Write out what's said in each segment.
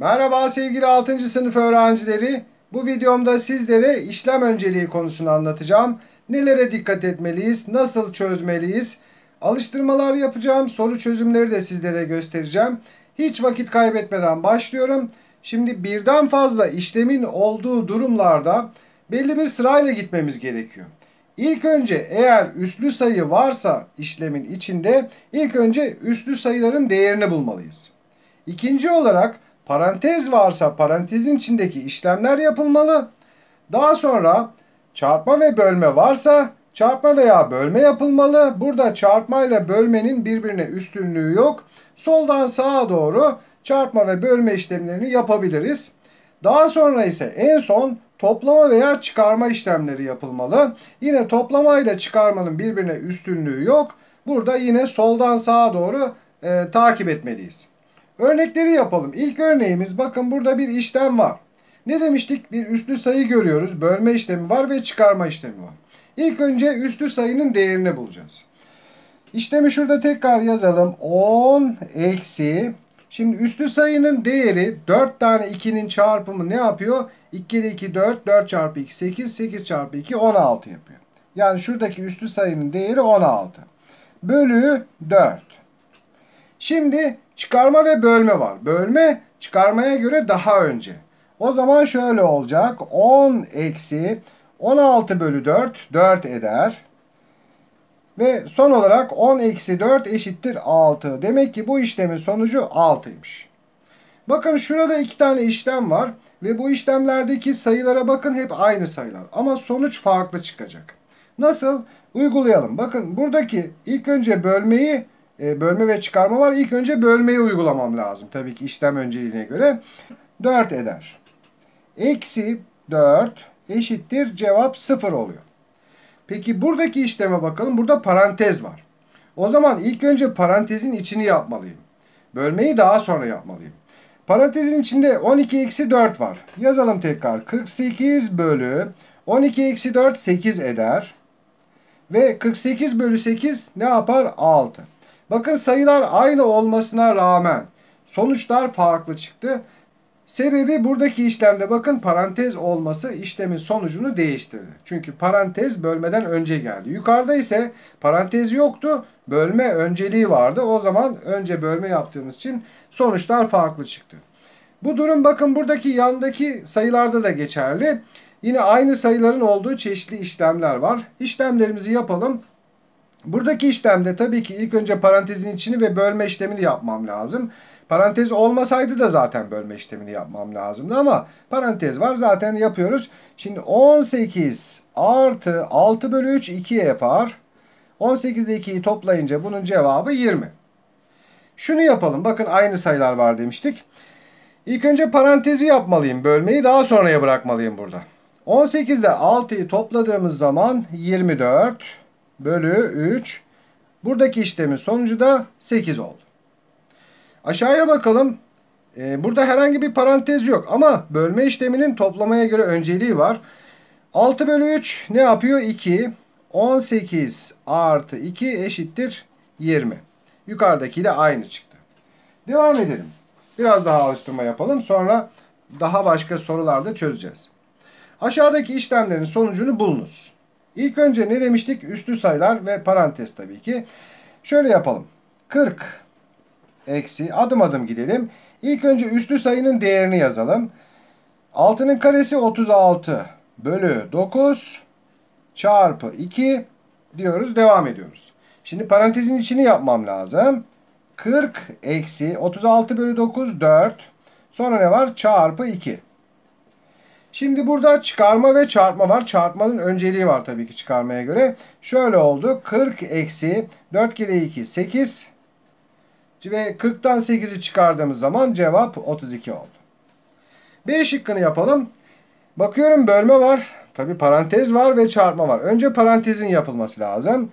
Merhaba sevgili 6. sınıf öğrencileri. Bu videomda sizlere işlem önceliği konusunu anlatacağım. Nelere dikkat etmeliyiz, nasıl çözmeliyiz? Alıştırmalar yapacağım, soru çözümleri de sizlere göstereceğim. Hiç vakit kaybetmeden başlıyorum. Şimdi birden fazla işlemin olduğu durumlarda belli bir sırayla gitmemiz gerekiyor. İlk önce eğer üslü sayı varsa işlemin içinde ilk önce üslü sayıların değerini bulmalıyız. İkinci olarak parantez varsa parantezin içindeki işlemler yapılmalı. Daha sonra çarpma ve bölme varsa çarpma veya bölme yapılmalı. Burada çarpma ile bölmenin birbirine üstünlüğü yok. Soldan sağa doğru çarpma ve bölme işlemlerini yapabiliriz. Daha sonra ise en son toplama veya çıkarma işlemleri yapılmalı. Yine toplama ile çıkarmanın birbirine üstünlüğü yok. Burada yine soldan sağa doğru takip etmeliyiz. Örnekleri yapalım. İlk örneğimiz, bakın burada bir işlem var. Ne demiştik? Bir üslü sayı görüyoruz. Bölme işlemi var ve çıkarma işlemi var. İlk önce üslü sayının değerini bulacağız. İşlemi şurada tekrar yazalım. 10 eksi. Şimdi üslü sayının değeri 4 tane 2'nin çarpımı ne yapıyor? 2 kere 2 4, 4 çarpı 2 8, 8 çarpı 2 16 yapıyor. Yani şuradaki üslü sayının değeri 16. Bölü 4. Şimdi çıkarma ve bölme var. Bölme çıkarmaya göre daha önce. O zaman şöyle olacak. 10 eksi 16 bölü 4, 4 eder. Ve son olarak 10 eksi 4 eşittir 6. Demek ki bu işlemin sonucu 6'ymış. Bakın şurada iki tane işlem var. Ve bu işlemlerdeki sayılara bakın, hep aynı sayılar. Ama sonuç farklı çıkacak. Nasıl? Uygulayalım. Bakın buradaki ilk önce bölme ve çıkarma var. İlk önce bölmeyi uygulamam lazım. Tabii ki işlem önceliğine göre 4 eder. Eksi 4 eşittir cevap 0 oluyor. Peki buradaki işleme bakalım. Burada parantez var. O zaman ilk önce parantezin içini yapmalıyım. Bölmeyi daha sonra yapmalıyım. Parantezin içinde 12 eksi 4 var. Yazalım tekrar. 48 bölü 12 eksi 4 8 eder. Ve 48 bölü 8 ne yapar? 6. Bakın sayılar aynı olmasına rağmen sonuçlar farklı çıktı. Sebebi buradaki işlemde bakın parantez olması işlemin sonucunu değiştirdi. Çünkü parantez bölmeden önce geldi. Yukarıda ise parantez yoktu. Bölme önceliği vardı. O zaman önce bölme yaptığımız için sonuçlar farklı çıktı. Bu durum bakın buradaki yandaki sayılarda da geçerli. Yine aynı sayıların olduğu çeşitli işlemler var. İşlemlerimizi yapalım. Buradaki işlemde tabii ki ilk önce parantezin içini ve bölme işlemini yapmam lazım. Parantez olmasaydı da zaten bölme işlemini yapmam lazımdı ama parantez var, zaten yapıyoruz. Şimdi 18 artı 6 bölü 3 2'ye yapar. 18 ile 2'yi toplayınca bunun cevabı 20. Şunu yapalım. Bakın aynı sayılar var demiştik. İlk önce parantezi yapmalıyım. Bölmeyi daha sonraya bırakmalıyım burada. 18 ile 6'yı topladığımız zaman 24 bölü 3. Buradaki işlemin sonucu da 8 oldu. Aşağıya bakalım. Burada herhangi bir parantez yok ama bölme işleminin toplamaya göre önceliği var. 6 bölü 3 ne yapıyor? 2. 18 artı 2 eşittir 20. Yukarıdakiyle aynı çıktı. Devam edelim. Biraz daha alıştırma yapalım. Sonra daha başka sorularda çözeceğiz. Aşağıdaki işlemlerin sonucunu bulunuz. İlk önce ne demiştik? Üslü sayılar ve parantez tabii ki. Şöyle yapalım. 40 eksi, adım adım gidelim. İlk önce üslü sayının değerini yazalım. 6'nın karesi 36 bölü 9 çarpı 2 diyoruz. Devam ediyoruz. Şimdi parantezin içini yapmam lazım. 40 eksi 36 bölü 9 4. Sonra ne var? Çarpı 2. Şimdi burada çıkarma ve çarpma var. Çarpmanın önceliği var tabii ki çıkarmaya göre. Şöyle oldu. 40 eksi 4 kere 2 8. Ve 40'tan 8'i çıkardığımız zaman cevap 32 oldu. B şıkkını yapalım. Bakıyorum bölme var. Tabii parantez var ve çarpma var. Önce parantezin yapılması lazım.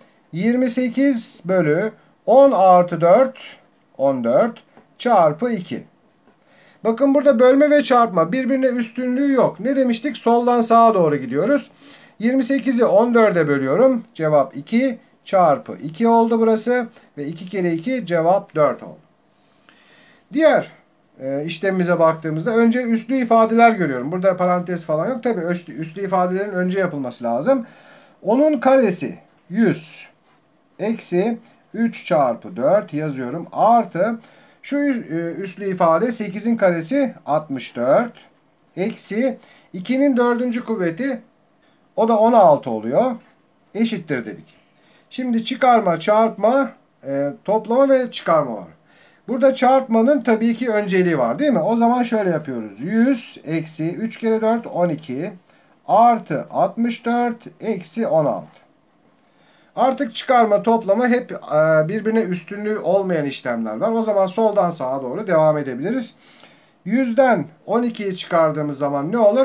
28 bölü 10 artı 4 14 çarpı 2. Bakın burada bölme ve çarpma birbirine üstünlüğü yok. Ne demiştik? Soldan sağa doğru gidiyoruz. 28'i 14'e bölüyorum. Cevap 2 çarpı 2 oldu burası. Ve 2 kere 2 cevap 4 oldu. Diğer işlemimize baktığımızda önce üslü ifadeler görüyorum. Burada parantez falan yok. Tabii üslü ifadelerin önce yapılması lazım. Onun karesi 100 eksi 3 çarpı 4 yazıyorum. Artı şu üslü ifade 8'in karesi 64 eksi 2'nin 4. kuvveti, o da 16 oluyor. Eşittir dedik. Şimdi çıkarma, çarpma, toplama ve çıkarma var. Burada çarpmanın tabii ki önceliği var değil mi? O zaman şöyle yapıyoruz. 100 eksi 3 kere 4 12 artı 64 eksi 16. Artık çıkarma, toplama hep birbirine üstünlüğü olmayan işlemler var. O zaman soldan sağa doğru devam edebiliriz. 100'den 12'yi çıkardığımız zaman ne olur?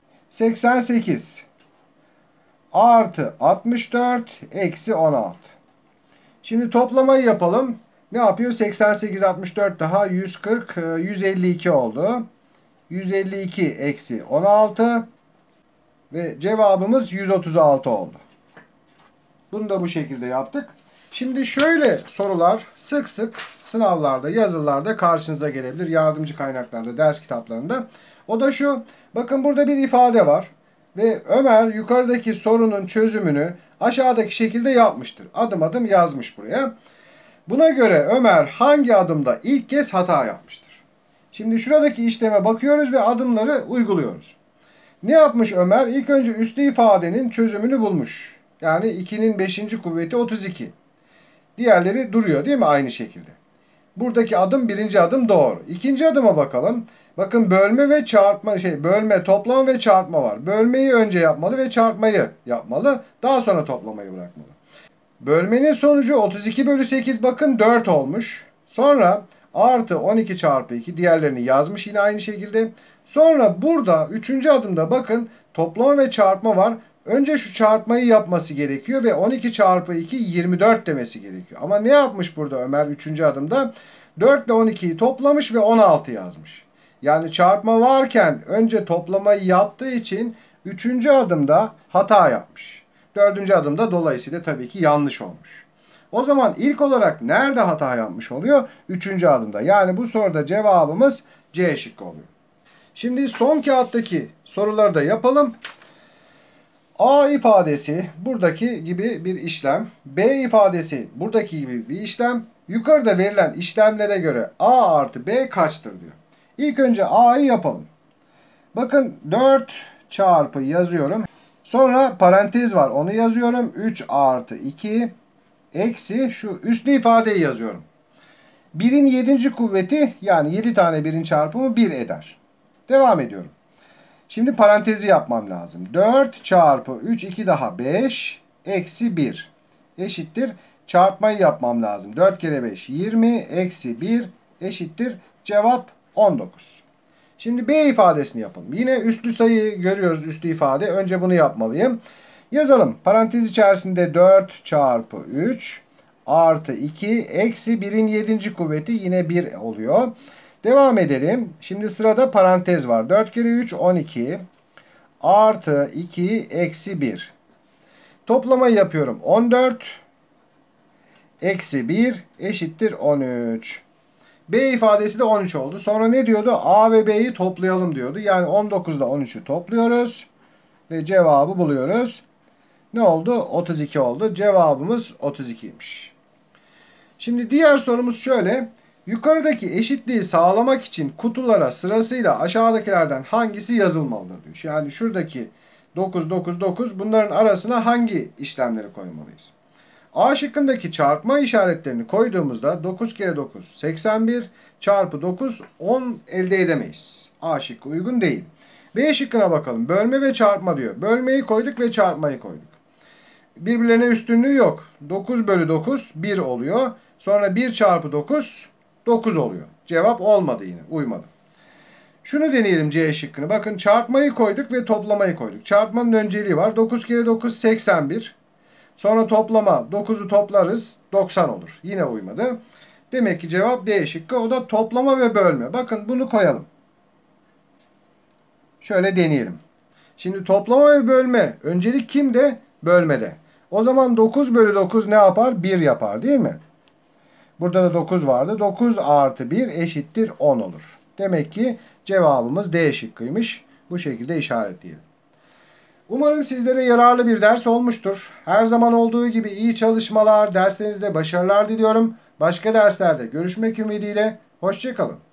88 artı 64 eksi 16. Şimdi toplamayı yapalım. Ne yapıyor? 88, 64 daha 140, 152 oldu. 152 eksi 16 ve cevabımız 136 oldu. Bunu da bu şekilde yaptık. Şimdi şöyle sorular sık sık sınavlarda, yazılarda karşınıza gelebilir. Yardımcı kaynaklarda, ders kitaplarında. O da şu. Bakın burada bir ifade var. Ve Ömer yukarıdaki sorunun çözümünü aşağıdaki şekilde yapmıştır. Adım adım yazmış buraya. Buna göre Ömer hangi adımda ilk kez hata yapmıştır? Şimdi şuradaki işleme bakıyoruz ve adımları uyguluyoruz. Ne yapmış Ömer? İlk önce üslü ifadenin çözümünü bulmuş. Yani 2'nin 5. kuvveti 32. Diğerleri duruyor değil mi aynı şekilde? Buradaki adım birinci adım doğru. İkinci adıma bakalım. Bakın bölme ve çarpma bölme, toplama ve çarpma var. Bölmeyi önce yapmalı ve çarpmayı yapmalı. Daha sonra toplamayı bırakmalı. Bölmenin sonucu 32 bölü 8 bakın 4 olmuş. Sonra artı 12 çarpı 2 diğerlerini yazmış yine aynı şekilde. Sonra burada 3. adımda bakın toplama ve çarpma var. Önce şu çarpmayı yapması gerekiyor ve 12 çarpı 2 24 demesi gerekiyor. Ama ne yapmış burada Ömer 3. adımda? 4 ile 12'yi toplamış ve 16 yazmış. Yani çarpma varken önce toplamayı yaptığı için 3. adımda hata yapmış. 4. adımda dolayısıyla tabii ki yanlış olmuş. O zaman ilk olarak nerede hata yapmış oluyor? 3. adımda. Yani bu soruda cevabımız C şıkkı oluyor. Şimdi son kağıttaki soruları da yapalım. A ifadesi buradaki gibi bir işlem. B ifadesi buradaki gibi bir işlem. Yukarıda verilen işlemlere göre A artı B kaçtır diyor. İlk önce A'yı yapalım. Bakın 4 çarpı yazıyorum. Sonra parantez var onu yazıyorum. 3 artı 2 eksi şu üslü ifadeyi yazıyorum. 1'in 7. kuvveti yani 7 tane 1'in çarpımı 1 eder. Devam ediyorum. Şimdi parantezi yapmam lazım. 4 çarpı 3 2 daha 5 eksi 1 eşittir. Çarpmayı yapmam lazım. 4 kere 5 20 eksi 1 eşittir. Cevap 19. Şimdi B ifadesini yapalım. Yine üslü sayıyı görüyoruz, üslü ifade. Önce bunu yapmalıyım. Yazalım. Parantez içerisinde 4 çarpı 3 artı 2 eksi 1'in 7. kuvveti yine 1 oluyor. Devam edelim. Şimdi sırada parantez var. 4 kere 3 12 artı 2 eksi 1. Toplamayı yapıyorum. 14 eksi 1 eşittir 13. B ifadesi de 13 oldu. Sonra ne diyordu? A ve B'yi toplayalım diyordu. Yani 19 ile 13'ü topluyoruz. Ve cevabı buluyoruz. Ne oldu? 32 oldu. Cevabımız 32'ymiş. Şimdi diğer sorumuz şöyle. Yukarıdaki eşitliği sağlamak için kutulara sırasıyla aşağıdakilerden hangisi yazılmalıdır diyor. Yani şuradaki 9, 9, 9 bunların arasına hangi işlemleri koymalıyız? A şıkkındaki çarpma işaretlerini koyduğumuzda 9 kere 9 81 çarpı 9 10 elde edemeyiz. A şıkkı uygun değil. B şıkkına bakalım. Bölme ve çarpma diyor. Bölmeyi koyduk ve çarpmayı koyduk. Birbirlerine üstünlüğü yok. 9 bölü 9 1 oluyor. Sonra 1 çarpı 9 9 oluyor. Cevap olmadı yine. Uymadı. Şunu deneyelim C şıkkını. Bakın çarpmayı koyduk ve toplamayı koyduk. Çarpmanın önceliği var. 9 kere 9 81. Sonra toplama 9'u toplarız 90 olur. Yine uymadı. Demek ki cevap D şıkkı. O da toplama ve bölme. Bakın bunu koyalım. Şöyle deneyelim. Şimdi toplama ve bölme. Öncelik kimde? Bölmede. O zaman 9 bölü 9 ne yapar? 1 yapar değil mi? Burada da 9 vardı. 9 artı 1 eşittir 10 olur. Demek ki cevabımız D şıkkıymış. Bu şekilde işaretleyelim. Umarım sizlere yararlı bir ders olmuştur. Her zaman olduğu gibi iyi çalışmalar, derslerinizde başarılar diliyorum. Başka derslerde görüşmek ümidiyle. Hoşça kalın.